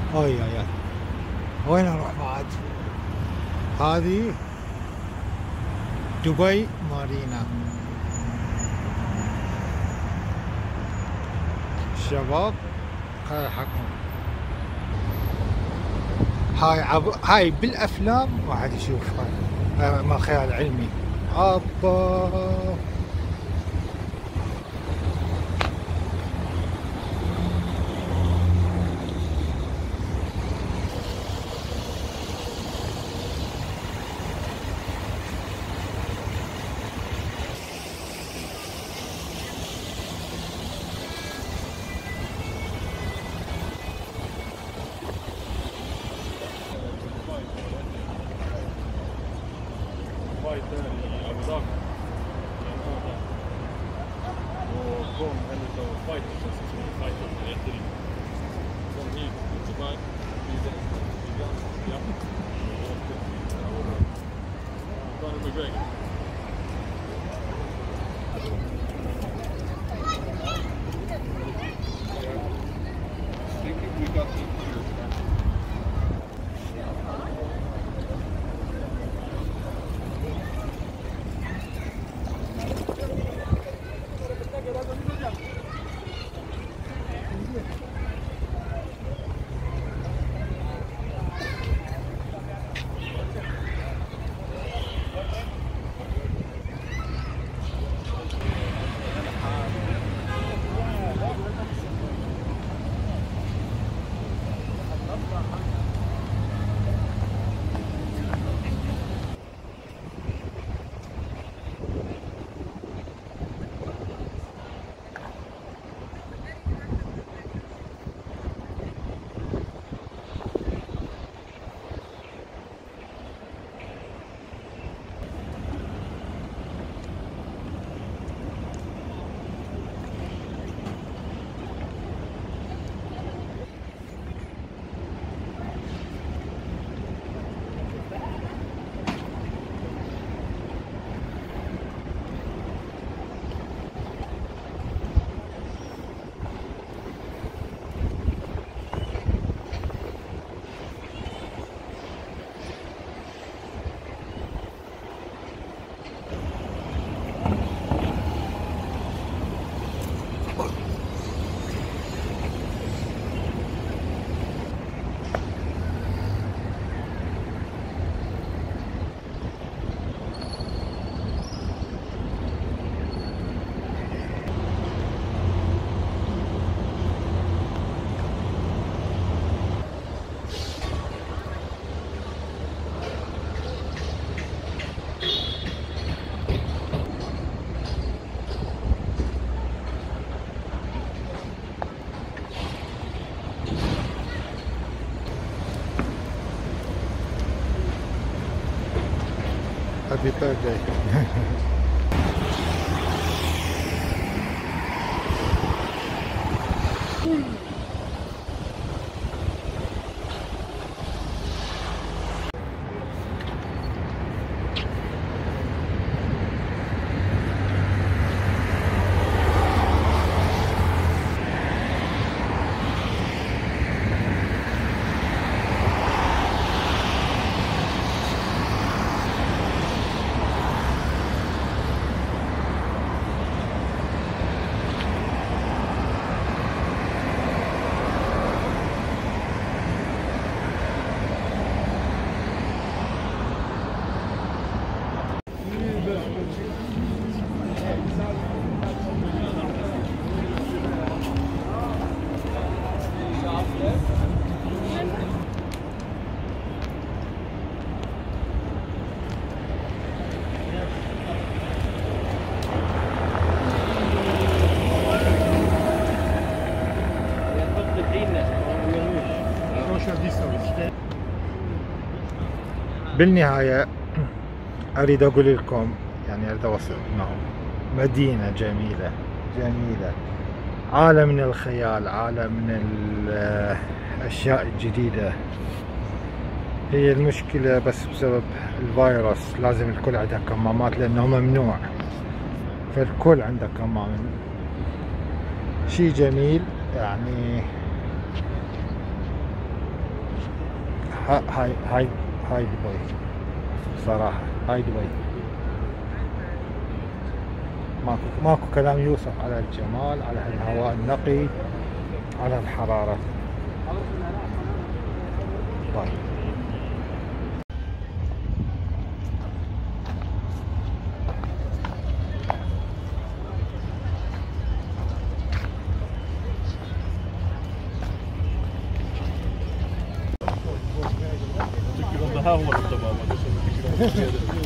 اي اي اي. وين اروح بعد؟ هذه دبي مارينا. الشباب هاي حقهم. هاي بالافلام واحد يشوفها، ما خيال علمي. ابا فايت ثاني ابو ظبي وكون هل فايت فايت يدري كون هي دبي Conor McGregor. We got the happy birthday. بالنهاية أريد أقول لكم، يعني أريد أوصل أنه مدينة جميلة جميلة، عالم من الخيال، عالم من الأشياء الجديدة. هي المشكلة بس بسبب الفيروس لازم الكل عنده كمامات لأنه ممنوع، فالكل عنده كمام. شي جميل يعني. هاي دبي صراحة. هاي دبي ماكو كلام يوصف على الجمال، على الهواء النقي، على الحرارة. طيب Tycker du om det här hålet då, mamma? Du som tycker om